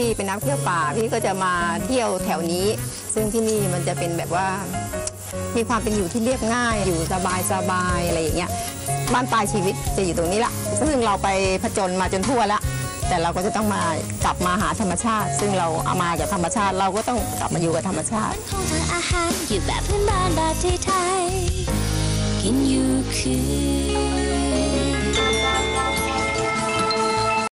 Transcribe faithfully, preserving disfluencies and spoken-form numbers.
เป็นนักเที่ยวป่าพี่ก็จะมาเที่ยวแถวนี้ซึ่งที่นี่มันจะเป็นแบบว่ามีความเป็นอยู่ที่เรียบง่ายอยู่สบายสบายอะไรอย่างเงี้ยบ้านปลายชีวิตจะอยู่ตรงนี้ละซึ่งเราไปผจญมาจนทั่วแล้วแต่เราก็จะต้องมากลับมาหาธรรมชาติซึ่งเราเอามาจากธรรมชาติเราก็ต้องกลับมาอยู่กับธรรมชาติของทางอาหารอยู่แบบพื้นบ้านแบบไทยๆกินอยู่คือ